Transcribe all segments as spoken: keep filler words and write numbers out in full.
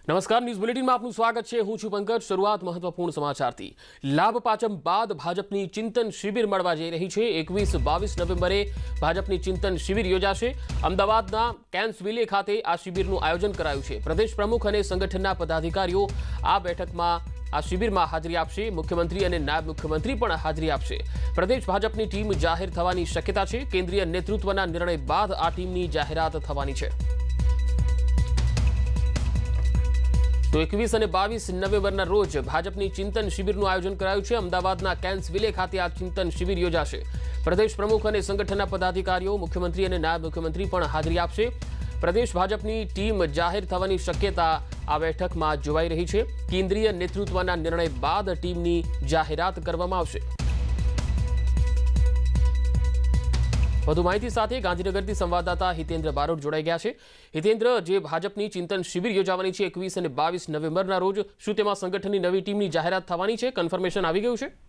નમસ્કાર, ન્યૂઝ બુલેટિનમાં આપનું સ્વાગત છે। હું છું પંકજ। શરૂઆત મહત્વપૂર્ણ સમાચારથી। લાભ પાચમ બાદ ભાજપની ચિંતન શિબિર મળવા જઈ રહી છે। એકવીસ બાવીસ નવેમ્બરે ભાજપની ચિંતન શિબિર યોજાશે। અમદાવાદના કેન્સવિલે ખાતે આ શિબિરનું આયોજન કરાયું છે। પ્રદેશ પ્રમુખ અને સંગઠનના પદાધિકારીઓ આ બેઠકમાં આ શિબિરમાં હાજરી આપશે। મુખ્યમંત્રી અને નાયબ મુખ્યમંત્રી પણ હાજરી આપશે। પ્રદેશ ભાજપની ટીમ જાહેર થવાની શક્યતા છે। કેન્દ્રીય નેતૃત્વના નિર્ણય બાદ આ ટીમની જાહેરાત થવાની છે। તો એકવીસ અને બાવીસ નવેમ્બરના રોજ ભાજપની ચિંતન શિબિરનું આયોજન કરાયું છે। અમદાવાદના કેન્સવિલે ખાતે આ ચિંતન શિબિર યોજાશે। પ્રદેશ પ્રમુખ અને સંગઠનના પદાધિકારીઓ, મુખ્યમંત્રી અને નાયબ મુખ્યમંત્રી પણ હાજરી આપશે। પ્રદેશ ભાજપની ટીમ જાહેર થવાની શક્યતા આ બેઠકમાં જોવાઈ રહી છે। કેન્દ્રીય નેતૃત્વના નિર્ણય બાદ ટીમની જાહેરાત કરવામાં આવશે। વધુ માહિતી સાથે ગાંધીનગરથી સંવાદદાતા હિતેન્દ્ર બારોટ જોડાઈ ગયા છે। હિતેન્દ્ર, જે ભાજપની ચિંતન શિબિર યોજાવાની છે એકવીસ અને બાવીસ નવેમ્બરના રોજ, શું તેમાં સંગઠનની નવી ટીમની જાહેરાત થવાની છે? કન્ફર્મેશન આવી ગયું છે?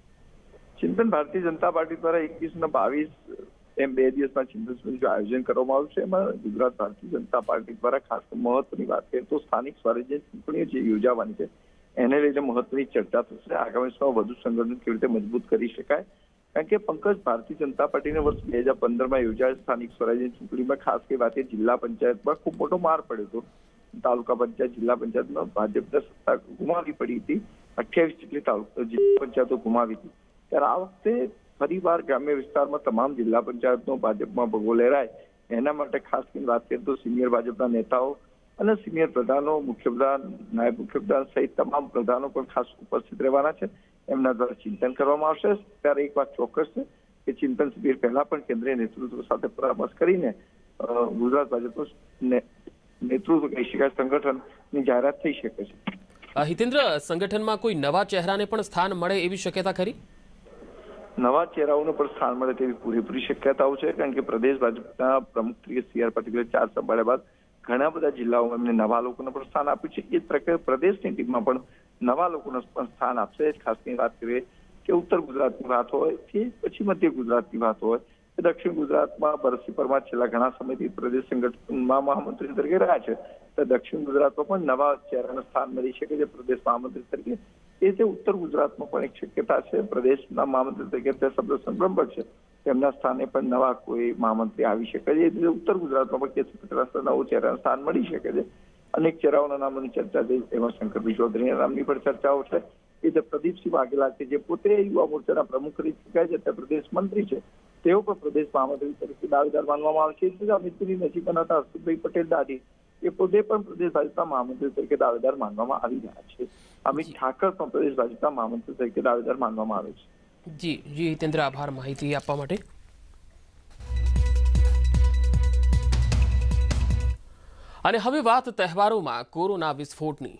ચિંતન ભારતીય જનતા પાર્ટી દ્વારા એકવીસ અને બાવીસ એમ બે દિવસમાં ચિંતન શિબિરનું આયોજન કરવામાં આવ્યું છે। એમાં ગુજરાત ભારતીય જનતા પાર્ટી દ્વારા ખાસ મહત્વની વાત કરીએ તો સ્થાનિક સ્વરાજ્ય ચૂંટણીઓ જે યોજાવાની છે એને લઈને મહત્વની ચર્ચા થશે। આગામી સમયમાં વધુ સંગઠન કેવી રીતે મજબૂત કરી શકાય, કારણ કે પંકજ, ભારતીય જનતા પાર્ટીને વર્ષ બે હજાર પંદરમાં યોજાયેલ સ્થાનિક સ્વરાજ્ય ચૂંટણીમાં ખાસ કરી વાત જિલ્લા પંચાયતમાં ખૂબ મોટો માર પડ્યો હતો। તાલુકા પંચાયત, જિલ્લા પંચાયતમાં ભાજપને સત્તા ગુમાવી પડી હતી। અઠ્યાવીસ જેટલી તાલુકા જિલ્લા પંચાયતો ગુમાવી હતી। ત્યારે આ વખતે ફરીવાર ગ્રામ્ય વિસ્તારમાં તમામ જિલ્લા પંચાયતનો ભાજપમાં ભગવો લહેરાય એના માટે ખાસ કરીને વાત કરીએ તો સિનિયર ભાજપના નેતાઓ અને સિનિયર પ્રધાનો, મુખ્યપ્રધાન, નાયબ મુખ્યપ્રધાન સહિત તમામ પ્રધાનો પણ ખાસ ઉપસ્થિત રહેવાના છે। એમના દ્વારા ચિંતન કરવામાં આવશે। ત્યારે એક વાત ચોક્કસ છે કે ચિંતન શિબિર પહેલા પણ કેન્દ્રીય નેતૃત્વ સાથે પરામર્શ કરીને ગુજરાત ભાજપનું નેતૃત્વ કહી શકાય સંગઠનની જાહેરાત થઈ શકે છે। હિતેન્દ્ર, સંગઠનમાં કોઈ નવા ચહેરાને પણ સ્થાન મળે એવી શક્યતા ખરી? નવા ચહેરાઓને પણ સ્થાન મળે તેવી પૂરેપૂરી શક્યતાઓ છે, કારણ કે પ્રદેશ ભાજપના પ્રમુખ તરીકે સી આર પાટીલે ચાર સંભાળ્યા બાદ ઘણા બધા જિલ્લાઓમાં એમને નવા લોકોને પણ સ્થાન આપ્યું છે। એ જ પ્રકારે પ્રદેશની ટીમમાં પણ નવા લોકોને પણ સ્થાન આપશે। ખાસ કરીને વાત કરીએ કે ઉત્તર ગુજરાતની વાત હોય કે પછી મધ્ય ગુજરાતની વાત હોય કે દક્ષિણ ગુજરાતમાં બરસી પરમાર છેલ્લા ઘણા સમયથી પ્રદેશ સંગઠનમાં મહામંત્રી તરીકે રહ્યા છે, તો દક્ષિણ ગુજરાતમાં પણ નવા ચહેરાને સ્થાન મળી શકે છે પ્રદેશ મહામંત્રી તરીકે। એ જે ઉત્તર ગુજરાતમાં પણ એક શક્યતા છે, પ્રદેશના મહામંત્રી તરીકે તે શબ્દ સંભ્રમ પર છે, તેમના સ્થાને પણ નવા કોઈ મહામંત્રી આવી શકે છે। એટલે ઉત્તર ગુજરાતમાં પણ કેસરી પટેલ નવું ચહેરાને સ્થાન મળી શકે છે। અનેક ચહેરાઓના નામોની ચર્ચા થઈ, એમાં શંકરભાઈ ચૌધરીના નામની પણ ચર્ચાઓ છે। એ જે પ્રદીપસિંહ વાઘેલા છે, જે પોતે યુવા મોરચાના પ્રમુખ રહી ચૂક્યા છે, તે પ્રદેશ મંત્રી છે, તેઓ પણ પ્રદેશ મહામંત્રી તરીકે દાવેદાર માનવામાં આવે છે। અમિતની નજીકના હતા હર્ષદભાઈ પટેલ દાદી, એ પોતે પણ પ્રદેશ ભાજપના મહામંત્રી તરીકે દાવેદાર માનવામાં આવી રહ્યા છે। અમિત ઠાકર પણ પ્રદેશ ભાજપના મહામંત્રી તરીકે દાવેદાર માનવામાં આવે છે। જી જી હિતેન્દ્ર, આભાર માહિતી આપવા માટે। અને હવે વાત તહેવારોમાં કોરોના વિસ્ફોટની।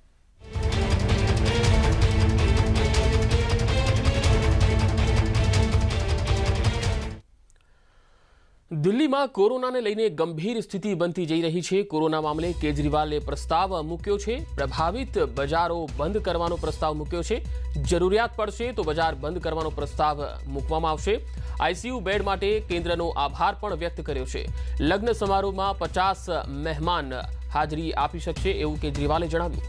દિલ્હીમાં કોરોનાને લઈને ગંભીર સ્થિતિ બનતી જઈ રહી છે। કોરોના મામલે કેજરીવાલે પ્રસ્તાવ મૂક્યો છે। પ્રભાવિત બજારો બંધ કરવાનો પ્રસ્તાવ મૂક્યો છે। જરૂરિયાત પડશે તો બજાર બંધ કરવાનો પ્રસ્તાવ મૂકવામાં આવશે। આઈસીયુ બેડ માટે કેન્દ્રનો આભાર પણ વ્યક્ત કર્યો છે। લગ્ન સમારોહમાં પચાસ મહેમાન હાજરી આપી શકશે એવું કેજરીવાલે જણાવ્યું।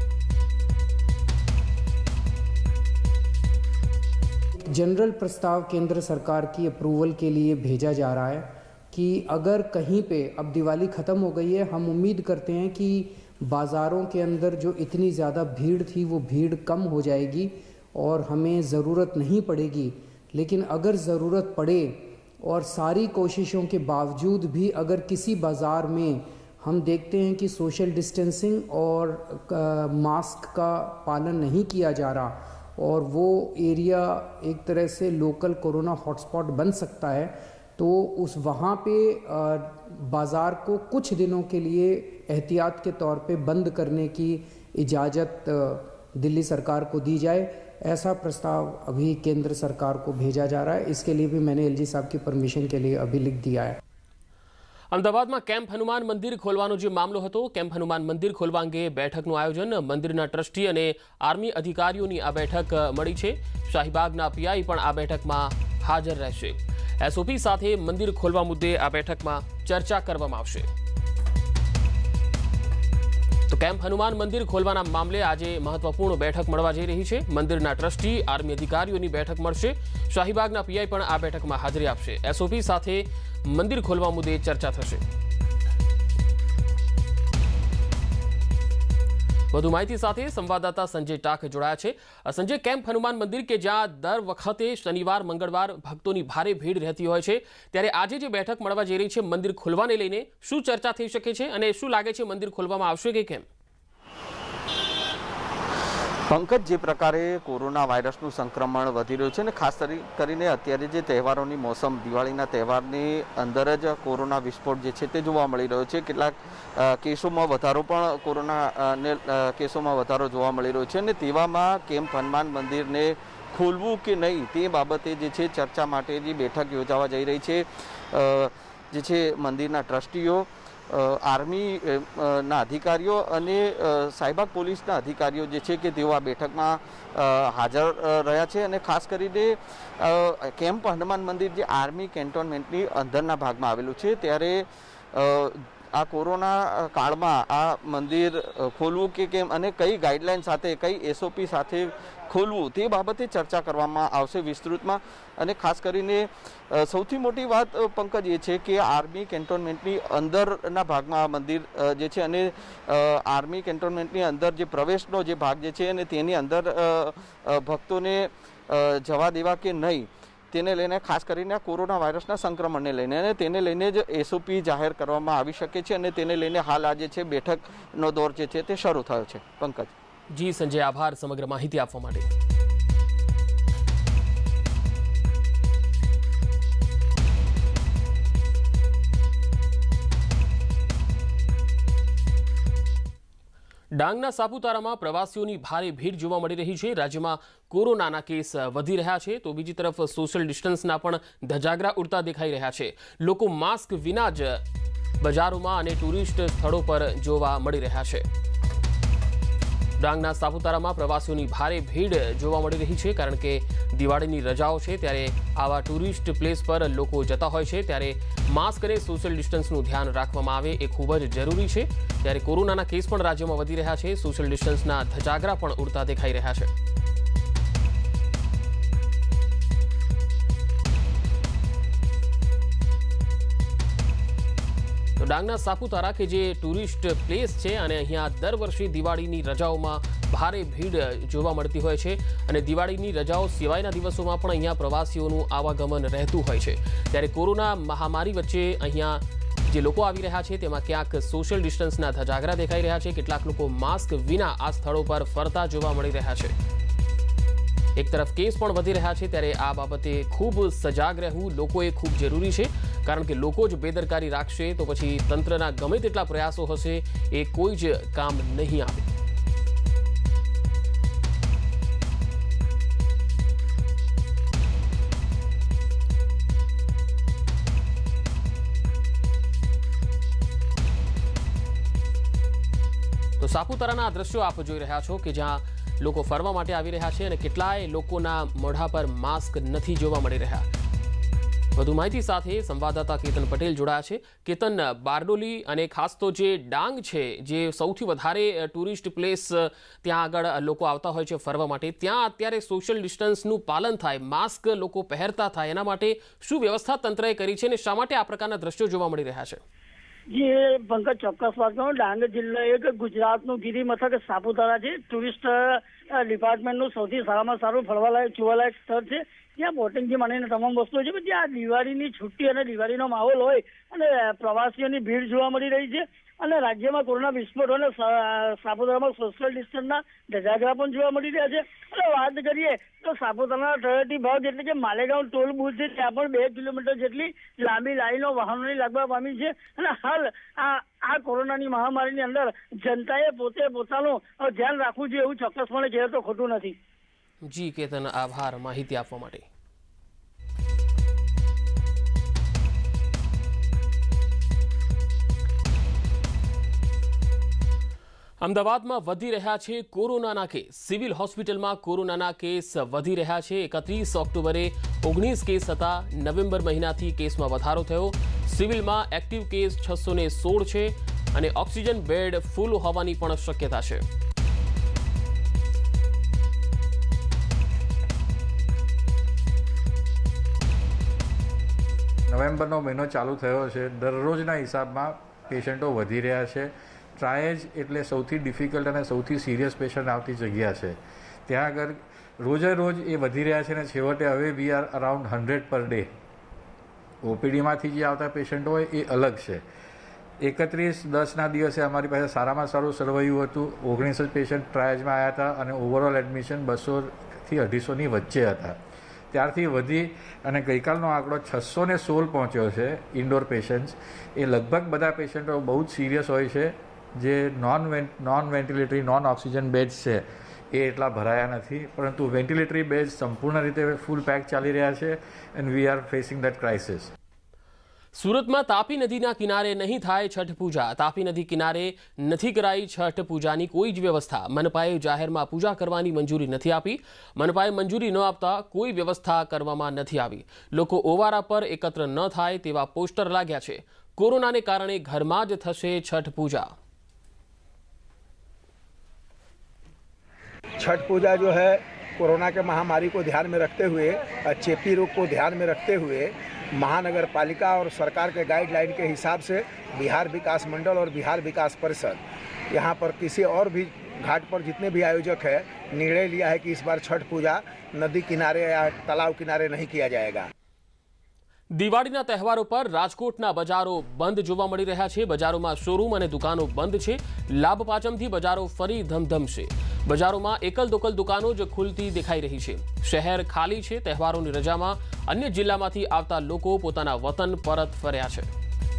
जनरल प्रस्ताव केंद्र सरकार की अप्रूवल के लिए भेजा जा रहा है कि अगर कहीं पे अब दिवाली ख़त्म हो गई है, हम उम्मीद करते हैं कि बाज़ारों के अंदर जो इतनी ज़्यादा भीड़ थी वो भीड़ कम हो जाएगी और हमें ज़रूरत नहीं पड़ेगी। लेकिन अगर ज़रूरत पड़े और सारी कोशिशों के बावजूद भी अगर किसी बाज़ार में हम देखते हैं कि सोशल डिस्टेंसिंग और मास्क का पालन नहीं किया जा रहा और वो एरिया एक तरह से लोकल कोरोना हॉटस्पॉट बन सकता है, तो उस वहाँ पे बाज़ार को कुछ दिनों के लिए एहतियात के तौर पे बंद करने की इजाज़त दिल्ली सरकार को दी जाए। ऐसा प्रस्ताव अभी केंद्र सरकार को भेजा जा रहा है। इसके लिए भी मैंने एलजी साहब की परमिशन के लिए अभी लिख दिया है। અમદાવાદમાં કેમ્પ હનુમાન મંદિર ખોલવાનો જે મામલો હતો, કેમ્પ હનુમાન મંદિર ખોલવા અંગે બેઠકનું આયોજન, મંદિરના ટ્રસ્ટી અને આર્મી અધિકારીઓની આ બેઠક મળી છે। શાહીબાગના પીઆઈ પણ આ બેઠકમાં હાજર રહેશે। એસઓપી સાથે મંદિર ખોલવા મુદ્દે આ બેઠકમાં ચર્ચા કરવામાં આવશે। તો તો કેમ્પ હનુમાન મંદિર ખોલવાના મામલે આજે મહત્વપૂર્ણ બેઠક મળવા જઈ રહી છે। મંદિરના ટ્રસ્ટી આર્મી અધિકારીઓની બેઠક મળશે। શાહીબાગના પીઆઈ પણ આ બેઠકમાં હાજરી આપશે। એસઓપી સાથે મંદિર ખોલવા મુદ્દે ચર્ચા થશે। વધુ માહિતી સાથે સંવાદદાતા સંજય ટાક જોડાયા છે। સંજય, કેમ્પ હનુમાન મંદિર કે જ્યાં દર વખતે શનિવાર મંગળવાર ભક્તોની ભારે ભીડ રહેતી હોય છે, ત્યારે આજે જે બેઠક મળવા જઈ રહી છે મંદિર ખોલવાને લઈને શું ચર્ચા થઈ શકે છે અને શું લાગે છે મંદિર ખોલવામાં આવશે કે કેમ? પંકજ, જે પ્રકારે કોરોના વાયરસનું સંક્રમણ વધી રહ્યું છે ને ખાસ કરીને અત્યારે જે તહેવારોની મોસમ, દિવાળીના તહેવારની અંદર જ કોરોના વિસ્ફોટ જે છે તે જોવા મળી રહ્યો છે। કેટલાક કેસોમાં વધારો પણ કોરોનાને કેસોમાં વધારો જોવા મળી રહ્યો છે અને તેવામાં કેમ્પ હનુમાન મંદિરને ખોલવું કે નહીં તે બાબતે જે છે ચર્ચા માટેની બેઠક યોજાવા જઈ રહી છે। જે છે મંદિરના ટ્રસ્ટીઓ, આર્મી ના અધિકારીઓ અને શાહીબાગ પોલીસના અધિકારીઓ જે છે કે તેઓ આ બેઠકમાં હાજર રહ્યા છે અને ખાસ કરીને કેમ્પ હનુમાન મંદિર જે આર્મી કેન્ટોનમેન્ટની અંદરના ભાગમાં આવેલું છે, ત્યારે આ કોરોના કાળમાં આ મંદિર ખોલવું કે કેમ અને કઈ ગાઈડલાઈન સાથે, કઈ એસઓપી સાથે ખોલવું તે બાબતે ચર્ચા કરવામાં આવશે વિસ્તૃતમાં। અને ખાસ કરીને સૌથી મોટી વાત પંકજ એ છે કે આર્મી કેન્ટોનમેન્ટની અંદરના ભાગમાં આ મંદિર જે છે અને આર્મી કેન્ટોનમેન્ટની અંદર જે પ્રવેશનો જે ભાગ જે છે અને તેની અંદર ભક્તોને જવા દેવા કે નહીં તેને લઈને, ખાસ કરીને કોરોના વાયરસના સંક્રમણને લઈને અને તેને લઈને જ એસઓપી જાહેર કરવામાં આવી શકે છે અને તેને લઈને હાલ આ જે છે બેઠકનો દોર જે છે તે શરૂ થયો છે। પંકજ જી સંજય, આભાર સમગ્ર માહિતી આપવા માટે। ડાંગના સાપુતારામાં પ્રવાસીઓની ભારે ભીડ જોવા મળી રહી છે। રાજ્યમાં કોરોનાના કેસ વધી રહ્યા છે તો બીજી તરફ સોશિયલ ડિસ્ટન્સના પણ ધજાગરા ઉડતા દેખાઈ રહ્યા છે। લોકો માસ્ક વિના જ બજારોમાં અને ટુરિસ્ટ સ્થળો પર જોવા મળી રહ્યા છે। ડાંગના સાપુતારામાં પ્રવાસીઓની ભારે ભીડ જોવા મળી રહી છે કારણ કે દિવાળીની રજાઓ છે, ત્યારે આવા ટુરિસ્ટ પ્લેસ પર લોકો જતા હોય છે, ત્યારે માસ્ક અને સોશિયલ ડિસ્ટન્સનું ધ્યાન રાખવામાં આવે એ ખૂબ જ જરૂરી છે। ત્યારે કોરોનાના કેસ પણ રાજ્યમાં વધી રહ્યા છે, સોશિયલ ડિસ્ટન્સના ધજાગરા પણ ઉડતા દેખાઈ રહ્યા છે। તો ડાંગના સાપુતારા કે જે ટુરિસ્ટ પ્લેસ છે અને અહીંયા દર વર્ષે દિવાળીની રજાઓમાં ભારે ભીડ જોવા મળતી હોય છે અને દિવાળીની રજાઓ સિવાયના દિવસોમાં પણ અહીંયા પ્રવાસીઓનું આવાગમન રહેતું હોય છે। ત્યારે કોરોના મહામારી વચ્ચે અહીંયા જે લોકો આવી રહ્યા છે તેમાં ક્યાંક સોશિયલ ડિસ્ટન્સના ધજાગરા દેખાઈ રહ્યા છે, કેટલાક લોકો માસ્ક વિના આ સ્થળો પર ફરતા જોવા મળી રહ્યા છે। એક તરફ કેસ પણ વધી રહ્યા છે, ત્યારે આ બાબતે ખૂબ સજાગ રહેવું લોકોએ ખૂબ જરૂરી છે કારણ કે લોકો જ બેદરકારી રાખશે તો પછી તંત્રના ગમે તેટલા પ્રયાસો હશે એ કોઈ જ કામ નહીં આવે। તો સાપુતારાના દ્રશ્યો આપ જોઈ રહ્યા છો કે જ્યાં લોકો ફરવા માટે આવી રહ્યા છે અને કેટલાય લોકોના મોઢા પર માસ્ક નથી જોવા મળી રહ્યા। વધુ માહિતી સાથે સંવાદદાતા કેતન પટેલ જોડાયા છે। કેતન, બારડોલી અને ખાસ તો જે ડાંગ છે, જે સૌથી વધારે ટુરિસ્ટ પ્લેસ ત્યાં આગળ લોકો આવતા હોય છે ફરવા માટે, ત્યાં અત્યારે સોશિયલ ડિસ્ટન્સનું પાલન થાય, માસ્ક લોકો પહેરતા થાય, એના માટે શું વ્યવસ્થા તંત્રએ કરી છે અને શા માટે આ પ્રકારના દ્રશ્યો જોવા મળી રહ્યા છે? જી પંકજ, ચોક્કસ વાત કરું, ડાંગ જિલ્લો એક ગુજરાતનું ગિરિ મથક સાપુતારા છે, ટુરિસ્ટ ડિપાર્ટમેન્ટનું સૌથી સારામાં સારું ફરવાલાયક જોવાલાયક સ્થળ છે। ત્યાં બોટિંગથી માંડીને તમામ વસ્તુઓ છે, પણ ત્યાં દિવાળીની છુટ્ટી અને દિવાળીનો માહોલ હોય અને પ્રવાસીઓની ભીડ જોવા મળી રહી છે અને રાજ્યમાં કોરોના વિસ્ફોટ અને સાપુતારામાં સોશિયલ ડિસ્ટન્સના ધજાગરા પણ જોવા મળી રહ્યા છે। અને વાત કરીએ તો સાપુતારાના તળેટી ભાગ એટલે કે માલેગાંવ ટોલ બુથ છે, ત્યાં પણ બે કિલોમીટર જેટલી લાંબી લાઈનો વાહનોની લાગવા પામી છે અને હાલ આ આ કોરોનાની મહામારીની અંદર જનતાએ પોતે પોતાનું ધ્યાન રાખવું જોઈએ એવું ચોક્કસપણે કહેવાય તો ખોટું નથી। જી કેતન, આભાર માહિતી આપવા માટે। અમદાવાદમાં વધી રહ્યા છે કોરોનાના કેસ। સિવિલ હોસ્પિટલમાં કોરોનાના કેસ વધી રહ્યા છે। એકત્રીસ ઓક્ટોબરે ઓગણીસ કેસ હતા, નવેમ્બર મહિનાથી કેસમાં વધારો થયો। સિવિલમાં એક્ટિવ કેસ છસો ને સોળ છે અને ઓક્સિજન બેડ ફૂલ હોવાની પણ શક્યતા છે. નવેમ્બરનો મહિનો ચાલુ થયો છે. દરરોજના હિસાબમાં પેશન્ટો વધી રહ્યા છે. ટ્રાયેજ એટલે સૌથી ડિફિકલ્ટ અને સૌથી સિરિયસ પેશન્ટ આવતી જગ્યા છે. ત્યાં આગળ રોજે રોજ એ વધી રહ્યા છે અને છેવટે હવે we are around hundred per day. ઓપીડીમાંથી જે આવતા પેશન્ટો હોય એ અલગ છે. એકત્રીસ દસના દિવસે અમારી પાસે સારામાં સારું સર્વાયું હતું. ઓગણીસ જ પેશન્ટ ટ્રાયેજમાં આવ્યા હતા અને ઓવરઓલ એડમિશન બસોથી અઢીસોની વચ્ચે હતા. ત્યારથી વધી અને ગઈકાલનો આંકડો છસો ને સોળ પહોંચ્યો છે. ઇન્ડોર પેશન્ટ્સ એ લગભગ બધા પેશન્ટો બહુ જ સિરિયસ હોય છે. જે non non ventilatory non oxygen beds છે એ એટલા ભરાયા નથી, પરંતુ વેન્ટિલેટરી બેડ્સ સંપૂર્ણ રીતે ફૂલ પેક ચાલી રહ્યા છે and we are facing that crisis. સુરતમાં તાપી નદીના કિનારે નહીં થાય છઠ પૂજા. તાપી નદી કિનારે નથી કરાઈ છઠ પૂજાની કોઈ જ વ્યવસ્થા. મનપાએ જાહેરમાં પૂજા કરવાની મંજૂરી નથી આપી. મનપાએ મંજૂરી ન આપતા કોઈ વ્યવસ્થા કરવામાં નથી આવી. લોકો ઓવારા પર એકત્ર ન થાય તેવા પોસ્ટર લાગ્યા છે. કોરોનાને કારણે ઘરમાં જ થશે છઠ પૂજા. छठ पूजा जो है कोरोना के महामारी को ध्यान में रखते हुए, चेपी रोग को ध्यान में रखते हुए महानगर पालिका और सरकार के गाइडलाइन के हिसाब से बिहार विकास मंडल और बिहार विकास परिषद यहाँ पर किसी और भी घाट पर जितने भी आयोजक है निर्णय लिया है कि इस बार छठ पूजा नदी किनारे या तालाब किनारे नहीं किया जाएगा. દિવાળીના તહેવારો પર રાજકોટના બજારો બંધ જોવા મળી રહ્યા છે. બજારોમાં શોરૂમ અને દુકાનો બંધ છે. લાભ પાંચમથી બજારો ફરી ધમધમશે. બજારોમાં એકલ દોકલ દુકાનો જ ખુલતી દેખાઈ રહી છે. શહેર ખાલી છે. તહેવારોની રજામાં અન્ય જિલ્લામાંથી આવતા લોકો પોતાના વતન પરત ફર્યા છે.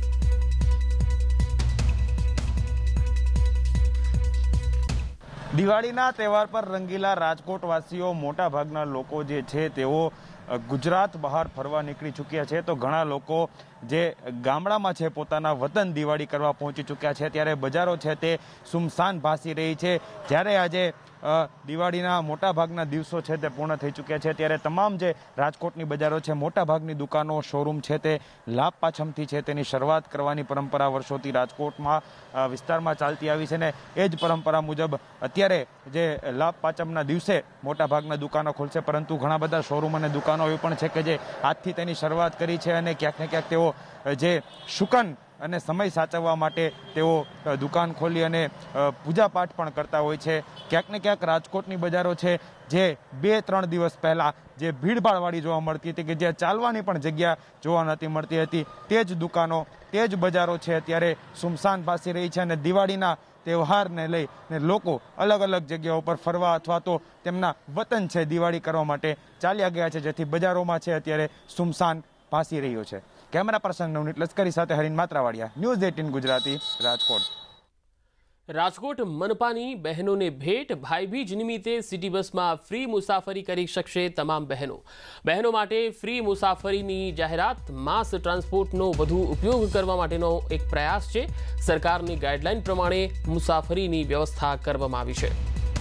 દિવાળીના તહેવાર પર રંગીલા રાજકોટવાસીઓ મોટાભાગના લોકો જે છે તેઓ ગુજરાત બહાર ફરવા નીકળી ચૂક્યા છે. તો ઘણા લોકો જે ગામડામાં છે પોતાના વતન દિવાળી કરવા પહોંચી ચૂક્યા છે. ત્યારે બજારો છે તે સુમસાન ભાસી રહી છે. જ્યારે આજે દિવાળીના મોટાભાગના દિવસો છે તે પૂર્ણ થઈ ચૂક્યા છે ત્યારે તમામ જે રાજકોટની બજારો છે મોટાભાગની દુકાનો શોરૂમ છે તે લાભ પાછમથી છે તેની શરૂઆત કરવાની પરંપરા વર્ષોથી રાજકોટમાં વિસ્તારમાં ચાલતી આવી છે ને એ જ પરંપરા મુજબ અત્યારે જે લાભ પાંચમના દિવસે મોટાભાગના દુકાનો ખુલશે. પરંતુ ઘણા બધા શોરૂમ અને દુકાનો એવી પણ છે કે જે આજથી તેની શરૂઆત કરી છે અને ક્યાંક ને ક્યાંક તેઓ જે શુકન અને સમય સાચવવા માટે તેઓ દુકાન ખોલી અને પૂજાપાઠ પણ કરતા હોય છે. ક્યાંક ને ક્યાંક રાજકોટની બજારો છે જે બે ત્રણ દિવસ પહેલાં જે ભીડભાડવાળી જોવા મળતી હતી કે જ્યાં ચાલવાની પણ જગ્યા જોવા નથી મળતી હતી તે જ દુકાનો તે જ બજારો છે અત્યારે સુમસાન ભાસી રહી છે. અને દિવાળીના તહેવારને લઈ ને લોકો અલગ અલગ જગ્યાઓ પર ફરવા અથવા તો તેમના વતન છે દિવાળી કરવા માટે ચાલ્યા ગયા છે, જેથી બજારોમાં છે અત્યારે સુમસાન ભાસી રહ્યો છે. કેમેરા પર્સન નવનીત લશ્કરી સાથે હરીન માત્રાવાડિયા, ન્યૂઝ એટીન ગુજરાતી, રાજકોટ. રાજકોટ મનપાની બહેનોને ભેટ. ભાઈબીજ નિમિત્તે સિટી બસમાં ફ્રી મુસાફરી કરી શકશે તમામ બહેનો. બહેનો માટે ફ્રી મુસાફરીની જાહેરાત. માસ ટ્રાન્સપોર્ટનો વધુ ઉપયોગ કરવા માટેનો એક પ્રયાસ છે. સરકારની ગાઈડલાઈન પ્રમાણે મુસાફરીની વ્યવસ્થા કરવામાં આવી છે.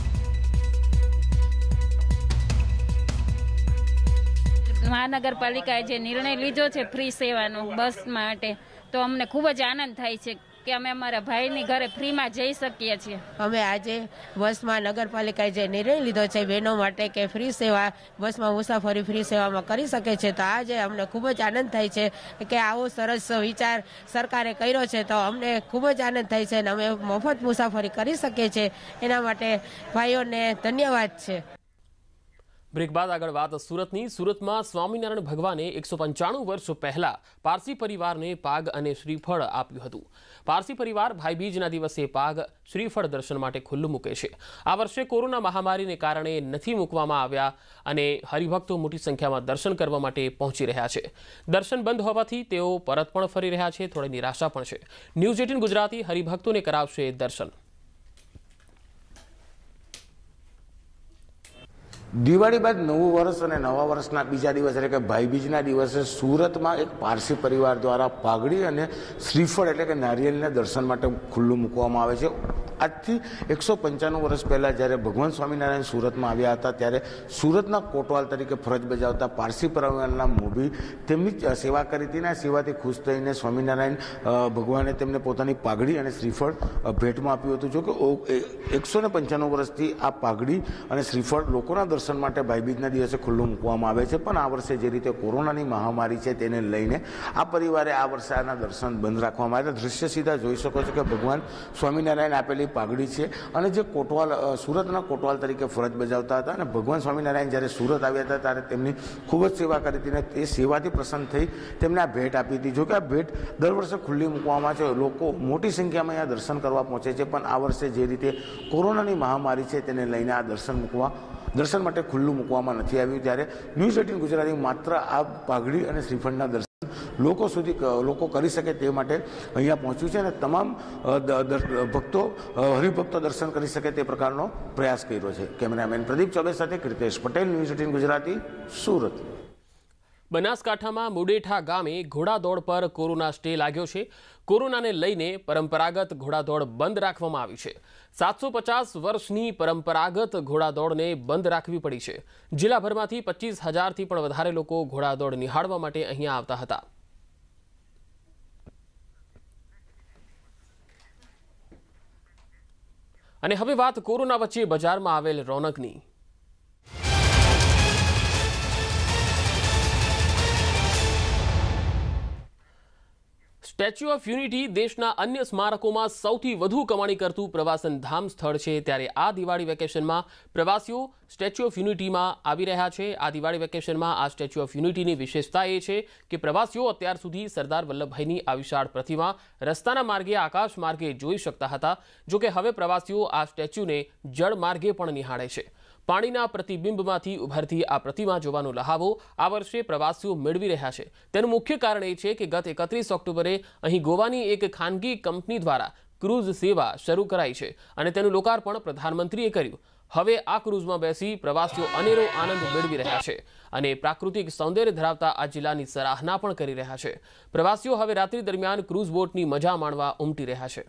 મહાનગરપાલિકાએ જે નિર્ણય લીધો છે ફ્રી સેવાનો બસ માટે, તો અમને ખૂબ જ આનંદ થાય છે કે અમે અમારા ભાઈની ઘરે ફ્રીમાં જઈ શકીએ છીએ. અમે આજે બસમાં નગરપાલિકાએ જે નિર્ણય લીધો છે બહેનો માટે કે ફ્રી સેવા બસમાં મુસાફરી ફ્રી સેવામાં કરી શકે છે, તો આજે અમને ખૂબ જ આનંદ થાય છે કે આવો સરસ વિચાર સરકારે કર્યો છે. તો અમને ખૂબ જ આનંદ થાય છે અને અમે મફત મુસાફરી કરી શકીએ છીએ. એના માટે ભાઈઓને ધન્યવાદ છે. બ્રેક બાદ આગળ વાત સુરતની. સુરતમાં સ્વામિનારાયણ ભગવાને એકસો પંચાણું વર્ષ પહેલા પારસી પરિવારને પાગ અને શ્રીફળ આપ્યું હતું. પારસી પરિવાર ભાઈબીજના દિવસે પાગ શ્રીફળ દર્શન માટે ખુલ્લું મૂકે છે. આ વર્ષે કોરોના મહામારીને કારણે નથી મૂકવામાં આવ્યા અને હરિભક્તો મોટી સંખ્યામાં દર્શન કરવા માટે પહોંચી રહ્યા છે. દર્શન બંધ હોવાથી તેઓ પરત પણ ફરી રહ્યા છે. થોડી નિરાશા પણ છે. ન્યૂઝ એટીન ગુજરાતી હરિભક્તોને કરાવશે દર્શન. દિવાળી બાદ નવું વર્ષ અને નવા વર્ષના બીજા દિવસ એટલે કે ભાઈબીજના દિવસે સુરતમાં એક પારસી પરિવાર દ્વારા પાઘડી અને શ્રીફળ એટલે કે નારિયેળના દર્શન માટે ખુલ્લું મૂકવામાં આવે છે. આજથી એકસો પંચાણું વર્ષ પહેલાં જ્યારે ભગવાન સ્વામિનારાયણ સુરતમાં આવ્યા હતા ત્યારે સુરતના કોટવાલ તરીકે ફરજ બજાવતા પારસી પરિવારના મોભી તેમની સેવા કરી હતી ને આ સેવાથી ખુશ થઈને સ્વામિનારાયણ ભગવાને તેમને પોતાની પાઘડી અને શ્રીફળ ભેટમાં આપ્યું હતું. જો કે એકસો ને પંચાણું વર્ષથી આ પાઘડી અને શ્રીફળ લોકોના દર્શન માટે ભાઈબીજના દિવસે ખુલ્લું મૂકવામાં આવે છે, પણ આ વર્ષે જે રીતે કોરોનાની મહામારી છે તેને લઈને આ પરિવારે આ વર્ષે આના દર્શન બંધ રાખવામાં આવ્યા. દૃશ્ય સીધા જોઈ શકો છો કે ભગવાન સ્વામિનારાયણ આપેલી પાઘડી છે અને જે કોટવાલ સુરતના કોટવાલ તરીકે ફરજ બજાવતા હતા અને ભગવાન સ્વામિનારાયણ જ્યારે સુરત આવ્યા હતા ત્યારે તેમની ખૂબ જ સેવા કરી હતી અને તે સેવાથી પ્રસન્ન થઈ તેમને આ ભેટ આપી હતી. જો કે આ ભેટ દર વર્ષે ખુલ્લી મૂકવામાં છે, લોકો મોટી સંખ્યામાં અહીંયા દર્શન કરવા પહોંચે છે, પણ આ વર્ષે જે રીતે કોરોનાની મહામારી છે તેને લઈને આ દર્શન મૂકવા દર્શન માટે ખુલ્લું મૂકવામાં નથી આવ્યું. ત્યારે ન્યૂઝ એટીન ગુજરાતી માત્ર આ પાઘડી અને શ્રીફળના દર્શન લોકો સુધી લોકો કરી શકે તે માટે અહીંયા પહોંચ્યું છે અને તમામ ભક્તો હરિભક્તો દર્શન કરી શકે તે પ્રકારનો પ્રયાસ કર્યો છે. કેમેરામેન પ્રદીપ ચોબે સાથે કૃતેશ પટેલ, ન્યૂઝ એટીન ગુજરાતી, સુરત. બનાસકાંઠામાં મુડેઠા ગામે ઘોડાદોડ પર કોરોના સ્ટે લાગ્યો છે. કોરોનાને લઈને પરંપરાગત ઘોડાદોડ બંધ રાખવામાં આવી છે. સાતસો પચાસ વર્ષની પરંપરાગત ઘોડાદોડને બંધ રાખવી પડી છે. જિલ્લાભરમાંથી પચીસ હજારથી પણ વધારે લોકો ઘોડાદોડ નિહાળવા માટે અહીંયા આવતા હતા. અને હવે વાત કોરોના વચ્ચે બજારમાં આવેલ રોનકની. સ્ટેચ્યુ ઓફ યુનિટી દેશના અન્ય સ્મારકોમાં સૌથી વધુ કમાણી કરતું પ્રવાસન ધામ સ્થળ છે. ત્યારે આ દિવાળી વેકેશનમાં પ્રવાસીઓ સ્ટેચ્યુ ઓફ યુનિટીમાં આવી રહ્યા છે. આ દિવાળી વેકેશનમાં આ સ્ટેચ્યુ ઓફ યુનિટીની વિશેષતા એ છે કે પ્રવાસીઓ અત્યાર સુધી સરદાર વલ્લભભાઈની આ વિશાળ પ્રતિમા રસ્તાના માર્ગે આકાશ માર્ગે જોઈ શકતા હતા. જોકે હવે પ્રવાસીઓ આ સ્ટેચ્યુને જળ માર્ગે પણ નિહાળે છે. પાણીના પ્રતિબિંબમાંથી ઉભરતી આ પ્રતિમા જોવાનો લહાવો આ વર્ષે પ્રવાસીઓ મેળવી રહ્યા છે. તેનું મુખ્ય કારણ એ છે કે ગત એકત્રીસ ઓક્ટોબરે અહીં ગોવાની એક ખાનગી કંપની દ્વારા ક્રૂઝ સેવા શરૂ કરાઈ છે અને તેનું લોકાર્પણ પ્રધાનમંત્રીએ કર્યું. હવે આ ક્રૂઝમાં બેસી પ્રવાસીઓ અનેરો આનંદ મેળવી રહ્યા છે અને પ્રાકૃતિક સૌંદર્ય ધરાવતા આ જિલ્લાની સરાહના પણ કરી રહ્યા છે. પ્રવાસીઓ હવે રાત્રિ દરમિયાન ક્રૂઝ બોટની મજા માણવા ઉમટી રહ્યા છે.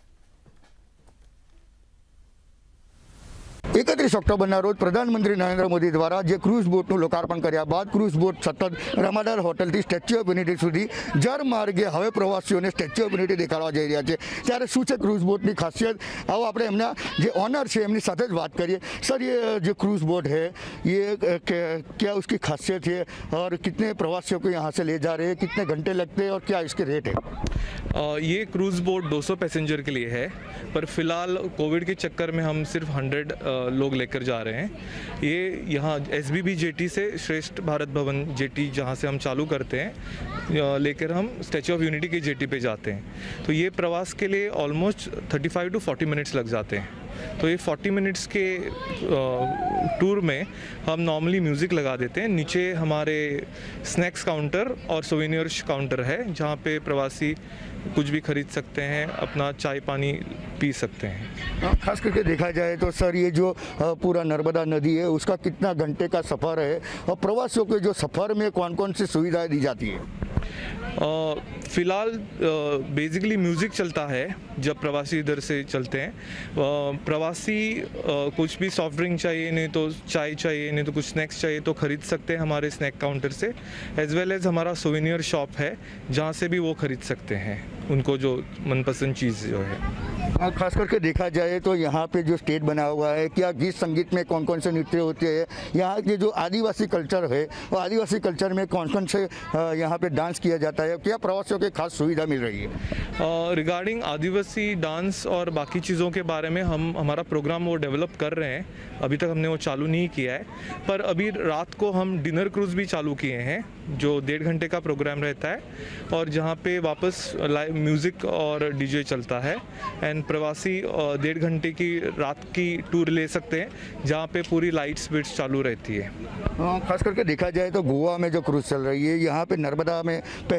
એકત્રીસ ઓક્ટોબરના રોજ પ્રધાનમંત્રી નરેન્દ્ર મોદી દ્વારા જે ક્રૂઝ બોટનું લોકાર્પણ કર્યા બાદ ક્રૂઝ બોટ સતત રમાદાર હોટલથી સ્ટેચ્યુ ઓફ યુનિટી સુધી જળ માર્ગે હવે પ્રવાસીઓને સ્ટેચ્યુ ઓફ યુનિટી દેખાડવા જઈ રહ્યા છે. ત્યારે શું છે ક્રૂઝ બોટની ખાસિયત, આવો આપણે એમના જે ઓનર છે એમની સાથે જ વાત કરીએ. સર, ये जो क्रूज़ बोट है ये क्या उसकी खासियत है और कितने प्रवासियों को यहाँ से ले जा रहे हैं, कितने घंटे लगते हैं और क्या इसके रेट है? ये क्रूज़ बोट दो सौ पैसेंजर के लिए है, पर फिलहाल कोविड के चक्कर में हम सिर्फ हंड्रेड लोग लेकर जा रहे हैं. ये यहाँ एस बी बी जेटी से श्रेष्ठ भारत भवन जेटी जहाँ से हम चालू करते हैं लेकर हम स्टैच्यू ऑफ यूनिटी की जेटी पे जाते हैं. तो ये प्रवास के लिए almost thirty five to forty minutes लग जाते हैं. तो ये फोर्टी मिनट्स के टूर में हम नॉर्मली म्यूज़िक लगा देते हैं. नीचे हमारे स्नैक्स काउंटर और सोवेनियर्स काउंटर है जहाँ पे प्रवासी कुछ भी खरीद सकते हैं, अपना चाय पानी पी सकते हैं. खास करके देखा जाए तो सर ये जो पूरा नर्मदा नदी है उसका कितना घंटे का सफ़र है और प्रवासियों के जो सफ़र में कौन कौन सी सुविधाएं दी जाती है? फ़िलहाल बेसिकली म्यूज़िक चलता है जब प्रवासी इधर से चलते हैं. प्रवासी कुछ भी सॉफ्ट ड्रिंक चाहिए, नहीं तो चाय चाहिए, नहीं तो कुछ स्नैक्स चाहिए तो ख़रीद सकते हैं हमारे स्नैक काउंटर से. एज वेल एज़ हमारा सोवेनियर शॉप है जहाँ से भी वो ख़रीद सकते हैं उनको जो मनपसंद चीज़ जो है. खास करके देखा जाए तो यहाँ पे जो स्टेज बना हुआ है, क्या गीत संगीत में कौन कौन से नृत्य होते हैं, यहाँ के जो आदिवासी कल्चर है और आदिवासी कल्चर में कौन कौन से यहाँ पे डांस किया जाता है, क्या प्रवासियों के खास सुविधा मिल रही है? रिगार्डिंग आदिवासी डांस और बाकी चीज़ों के बारे में हम हमारा प्रोग्राम वो डेवलप कर रहे हैं. अभी तक हमने वो चालू नहीं किया है, पर अभी रात को हम डिनर क्रूज़ भी चालू किए हैं जो डेढ़ घंटे का प्रोग्राम रहता है और जहाँ पे वापस लाइव म्यूज़िक और डीजे चलता है. एंड प्रवासी डेढ़ घंटे की रात की टूर ले सकते हैं जहाँ पे पूरी लाइट्स बिट्स चालू रहती है. खास करके देखा जाए तो गोवा में जो क्रूज़ चल रही है, यहाँ पे नर्मदा में पहली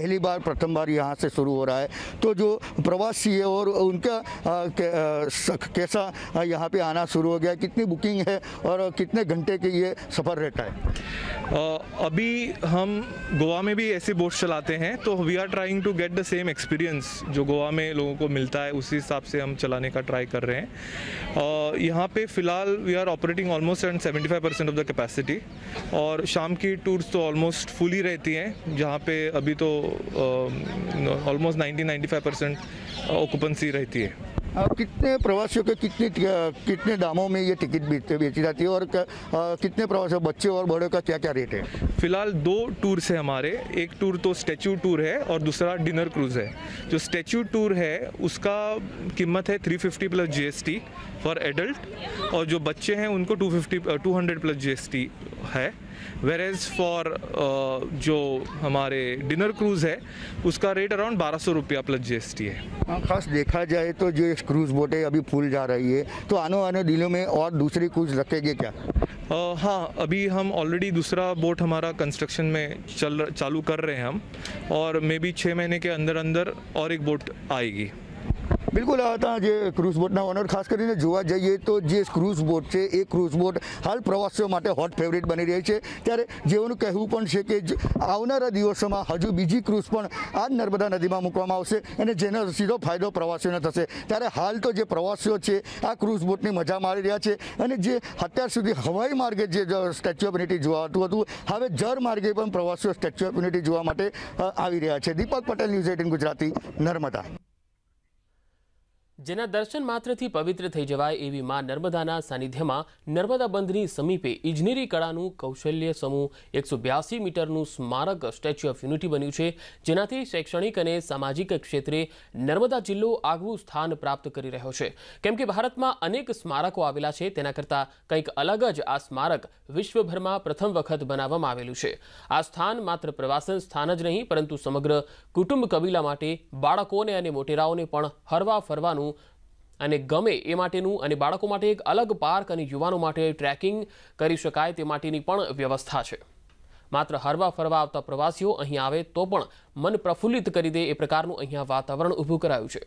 पहली बार प्रथम बार यहाँ से शुरू हो रहा है, तो जो प्रवासी है और उनका आ, के, आ, कैसा यहाँ पे आना शुरू हो गया, कितनी बुकिंग है और कितने घंटे के ये सफ़र रहता है? uh, अभी हम गोवा में भी ऐसे बोट चलाते हैं, तो we are trying to get the same experience जो गोवा में लोगों को मिलता है, उसी हिसाब से हम चलाने का ट्राई कर रहे हैं। uh, यहाँ पे फ़िलहाल we are operating almost and seventy five percent of the capacity, और शाम की टूर्स तो ऑलमोस्ट फुली रहती हैं, जहाँ पे अभी तो almost ninety ninety five percent occupancy रहती है। अब कितने प्रवासियों के कितने कितने दामों में ये टिकट बेची जाती है, और कितने प्रवासी बच्चे और बड़े का क्या क्या रेट है? फिलहाल दो टूर्स है हमारे, एक टूर तो स्टैच्यू टूर है और दूसरा डिनर क्रूज़ है। जो स्टैच्यू टूर है उसका कीमत है three fifty plus GST for adult, और जो बच्चे हैं उनको two fifty two hundred plus GST है। वेर एज फॉर जो हमारे डिनर क्रूज़ है उसका रेट अराउंड बारह सौ रुपया प्लस जीएसटी है। खास देखा जाए तो जो क्रूज़ बोटें अभी फुल जा रही है, तो आने वाले दिनों में और दूसरी क्रूज़ रखेंगे क्या? uh, हाँ, अभी हम ऑलरेडी दूसरा बोट हमारा कंस्ट्रक्शन में चल चालू कर रहे हैं हम, और मे बी छः महीने के अंदर अंदर और एक बोट आएगी। બિલકુલ આ હતા જે ક્રૂઝ બોટના ઓનર। ખાસ કરીને જોવા જઈએ તો જે ક્રૂઝ બોટ છે એ ક્રૂઝ બોટ હાલ પ્રવાસીઓ માટે હોટ ફેવરિટ બની રહી છે, ત્યારે જેઓનું કહેવું પણ છે કે આવનારા દિવસોમાં હજુ બીજી ક્રૂઝ પણ આ જ નર્મદા નદીમાં મૂકવામાં આવશે અને જેનો સીધો ફાયદો પ્રવાસીઓને થશે। ત્યારે હાલ તો જે પ્રવાસીઓ છે આ ક્રૂઝ બોટની મજા માણી રહ્યા છે, અને જે અત્યાર સુધી હવાઈ માર્ગે જે સ્ટેચ્યુ ઓફ યુનિટી જોવાતું હતું, હવે જળ માર્ગે પણ પ્રવાસીઓ સ્ટેચ્યુ ઓફ યુનિટી જોવા માટે આવી રહ્યા છે। Deepak Patel, news eighteen Gujarati, Narmada. જેના દર્શન માત્રથી પવિત્ર થઈ જવાય એવી માં નર્મદાના સાનિધ્યમાં નર્મદા બંધની સમીપે ઇજનેરી કળાનું કૌશલ્ય સમૂહ એકસો બ્યાસી મીટરનું સ્મારક સ્ટેચ્યુ ઓફ યુનિટી બન્યું છે, જેનાથી શૈક્ષણિક અને સામાજિક ક્ષેત્રે નર્મદા જિલ્લો આગવું સ્થાન પ્રાપ્ત કરી રહ્યો છે। કેમ કે ભારતમાં અનેક સ્મારકો આવેલા છે, તેના કરતાં કંઈક અલગ જ આ સ્મારક વિશ્વભરમાં પ્રથમ વખત બનાવવામાં આવેલું છે। આ સ્થાન માત્ર પ્રવાસન સ્થાન જ નહીં, પરંતુ સમગ્ર કુટુંબ કબીલા માટે, બાળકોને અને મોટેરાઓને પણ હરવા ફરવાનું અને ગમે એ માટેનું, અને બાળકો માટે એક અલગ પાર્ક અને યુવાનો માટે ટ્રેકિંગ કરી શકાય તે માટેની પણ વ્યવસ્થા છે। માત્ર હરવા ફરવા આવતા પ્રવાસીઓ અહીં આવે તો પણ મન પ્રફુલ્લિત કરી દે એ પ્રકારનું અહીંયા વાતાવરણ ઊભું કરાયું છે।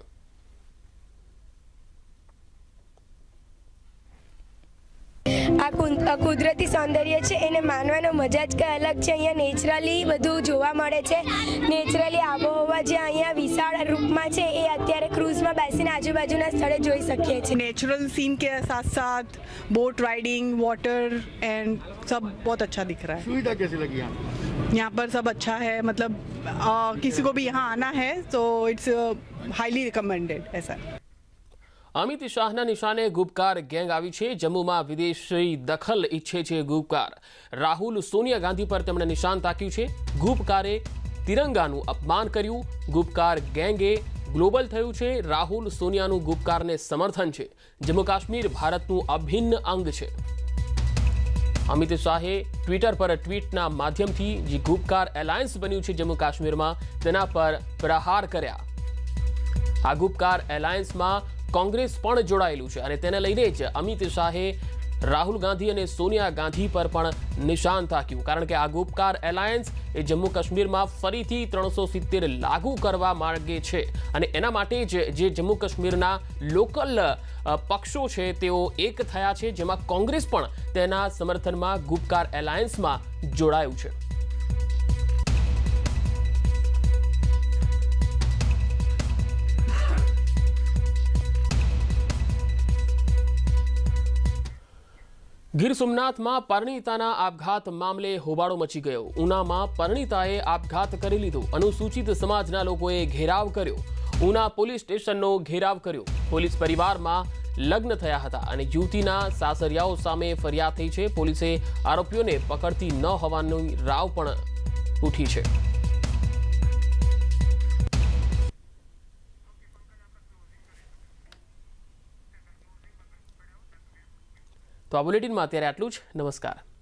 આ કુદરતી સૌંદર્ય છે એને માનવાનો મજા જ કંઈ અલગ છે। અહીંયા નેચરલી બધું જોવા મળે છે। નેચરલી આબોહવા જે અહીંયા વિશાળ રૂપમાં છે એ અત્યારે ક્રૂઝમાં બેસીને આજુબાજુના સ્થળે જોઈ શકીએ છીએ। नेचुरल सीन के साथ साथ बोट राइडिंग, वाटर एंड सब बहुत अच्छा दिख रहा है। सुविधा कैसी लगी यहाँ? यहाँ पर सब अच्छा है, मतलब आ, किसी को भी यहाँ आना है तो इट्स हाईली रिकमेंडेड ऐसा। અમિત શાહના નિશાને ગુપકાર ગેંગ આવી છે। જમ્મુમાં વિદેશી દખલ ઈચ્છે છે ગુપકાર। રાહુલ સોનિયા ગાંધી પર તેમણે નિશાન તાક્યું છે। ગુપકારે તિરંગાનું અપમાન કર્યું। ગુપકાર ગેંગે ગ્લોબલ થયું છે। રાહુલ સોનિયાનું ગુપકારને સમર્થન છે। જમ્મુ કાશ્મીર ભારતનું અભિન્ન અંગ છે। અમિત શાહે ટ્વિટર પર ટ્વીટના માધ્યમથી જે ગુપકાર એલાયન્સ બન્યું છે જમ્મુ કાશ્મીરમાં તેના પર પ્રહાર કર્યા। આ ગુપકાર એલાયન્સમાં કોંગ્રેસ પણ જોડાયેલું છે, અને તેને લઈને જ અમિત શાહે રાહુલ ગાંધી અને સોનિયા ગાંધી પર પણ નિશાન તાક્યું, કારણ કે આ ગુપકાર એલાયન્સ એ જમ્મુ કાશ્મીરમાં ફરીથી ત્રણસો સિત્તેર લાગુ કરવા માંગે છે, અને એના માટે જ જે જમ્મુ કાશ્મીરના લોકલ પક્ષો છે તેઓ એક થયા છે, જેમાં કોંગ્રેસ પણ તેના સમર્થનમાં ગુપકાર એલાયન્સમાં જોડાયું છે। ગીર સોમનાથમાં પરિણીતાના આપઘાત મામલે હોબાળો મચી ગયો। ઉનામાં પરિણીતાએ આપઘાત કરી લીધો। અનુસૂચિત સમાજના લોકોએ ઘેરાવ કર્યો। ઉના પોલીસ સ્ટેશનનો ઘેરાવ કર્યો। પોલીસ પરિવારમાં લગ્ન થયા હતા અને યુવતીના સાસરિયાઓ સામે ફરિયાદ થઈ છે। પોલીસે આરોપીઓને પકડતી ન હોવાની રાવ પણ ઉઠી છે। તો આ બુલેટિનમાં અત્યારે આટલું જ। નમસ્કાર।